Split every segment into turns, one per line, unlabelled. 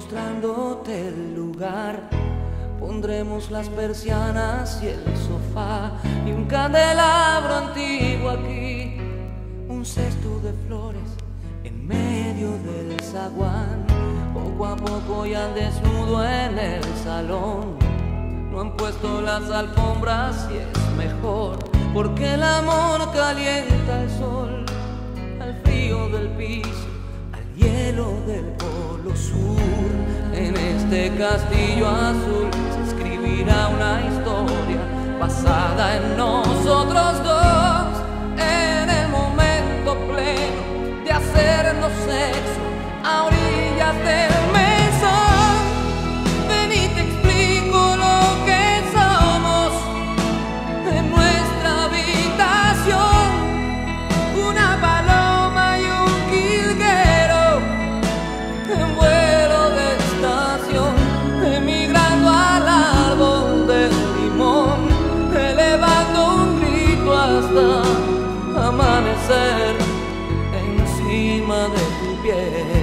mostrándote el lugar. Pondremos las persianas y el sofá y un candelabro antiguo aquí, un cesto de flores en medio del zaguán. Poco a poco y al desnudo en el salón. No han puesto las alfombras y es mejor, porque el amor calienta el sol, al frío del piso, al hielo del polo sur. En este castillo azul se escribirá una historia basada en nosotros dos, en el momento pleno de hacernos sexo a orillas del mesón. Ven y te explico lo que somos en nuestra habitación: una paloma y un jilguero en vuelo de estación, emigrando al árbol del limón, elevando un grito hasta amanecer encima de tu piel.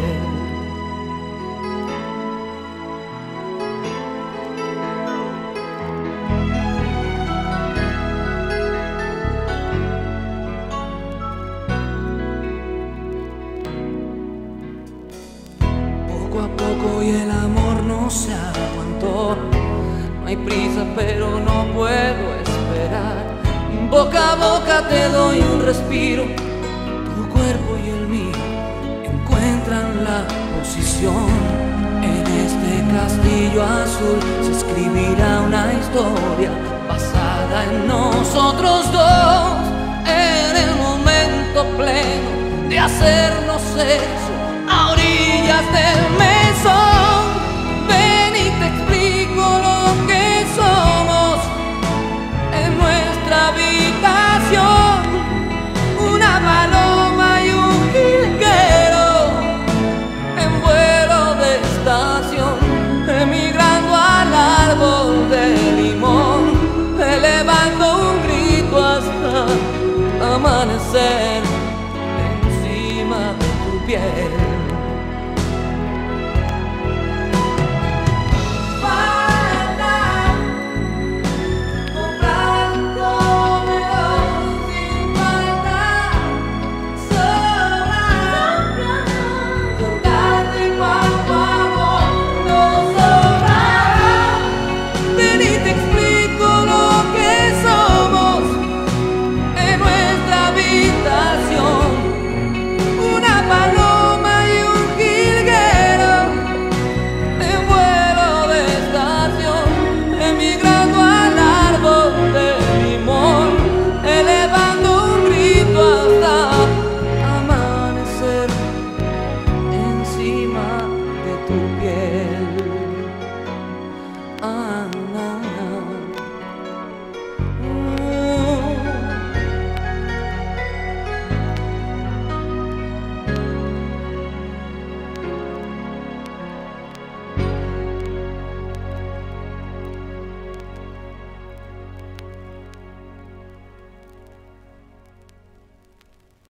Poco a poco y el amor no se aguantó. No hay prisa pero no puedo esperar. Boca a boca te doy un respiro. Tu cuerpo y el mío encuentran la posición. En este castillo azul se escribirá una historia basada en nosotros dos, en el momento pleno de hacernos sexo a orillas del mesón.